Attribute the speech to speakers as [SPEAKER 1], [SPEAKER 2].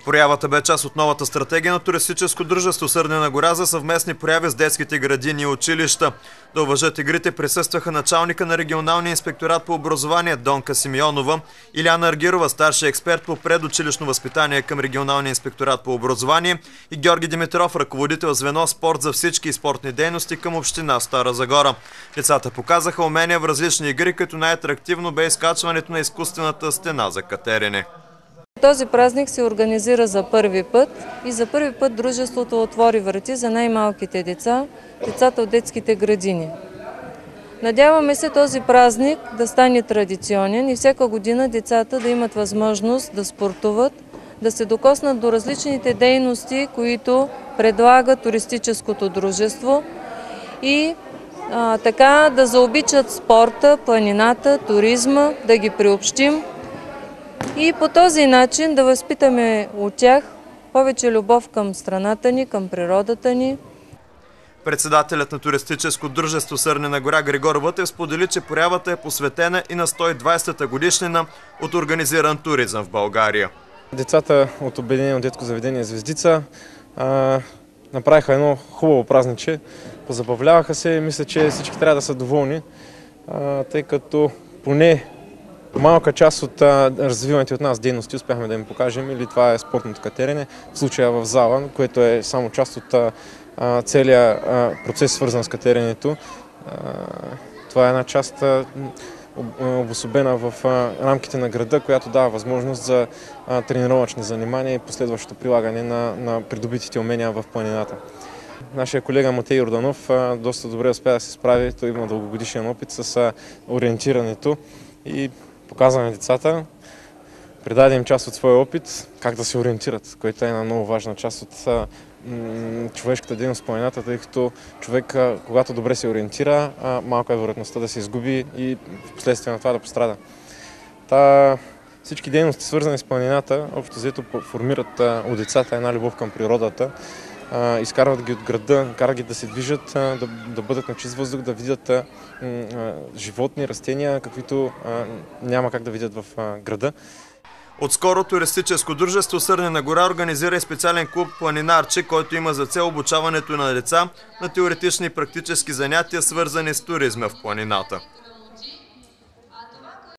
[SPEAKER 1] Проявата бе част от новата стратегия на туристическо дружество Сърнена гора за съвместни прояви с детските градини и училища. Да уважат игрите присъстваха началника на регионалния инспекторат по образование Донка Симеонова, Иляна Аргирова, старши експерт по предучилищно възпитание към регионалния инспекторат по образование, и Георги Димитров, ръководител звено спорт за всички и спортни дейности към община Стара Загора. Децата показаха умения в различни игри, като най-атрактивно бе изкачването на изкуствената стена за катерене.
[SPEAKER 2] Този празник се организира за първи път и за първи път дружеството отвори врати за най-малките деца, децата от детските градини. Надяваме се този празник да стане традиционен и всяка година децата да имат възможност да спортуват, да се докоснат до различните дейности, които предлага туристическото дружество и така да заобичат спорта, планината, туризма, да ги приобщим и по този начин да възпитаме от тях повече любов към страната ни, към природата ни.
[SPEAKER 1] Председателят на туристическо дружество Сърнена гора Григор Вътев сподели, че проявата е посветена и на 120-та годишнина от организиран туризъм в България.
[SPEAKER 3] Децата от Обединено детско заведение Звездица направиха едно хубаво празниче, позабавляваха се и мисля, че всички трябва да са доволни, тъй като поне малка част от развиваните от нас дейности успяхме да им покажем, или това е спортното катерене, в случая в зала, което е само част от целият процес, свързан с катеренето. Това е една част обособена в рамките на града, която дава възможност за тренировъчни занимания и последващото прилагане на придобитите умения в планината. Нашия колега Матей Йорданов доста добре успя да се справи, той има дългогодишен опит с ориентирането и показва на децата, предаде им част от своя опит как да се ориентират, което е една много важна част от човешката дейност в планината, тъй като човек, когато добре се ориентира, малка е вероятността да се изгуби и в последствие на това да пострада. Всички дейности, свързани с планината, общо взето формират у децата една любов към природата, изкарват ги от града, карат ги да се движат, да бъдат на чист въздух, да видят животни, растения, каквито няма как да видят в града.
[SPEAKER 1] Отскоро туристическо дружество Сърнена гора организира и специален клуб Планинарче, който има за цел обучаването на деца на теоретични и практически занятия, свързани с туризма в планината.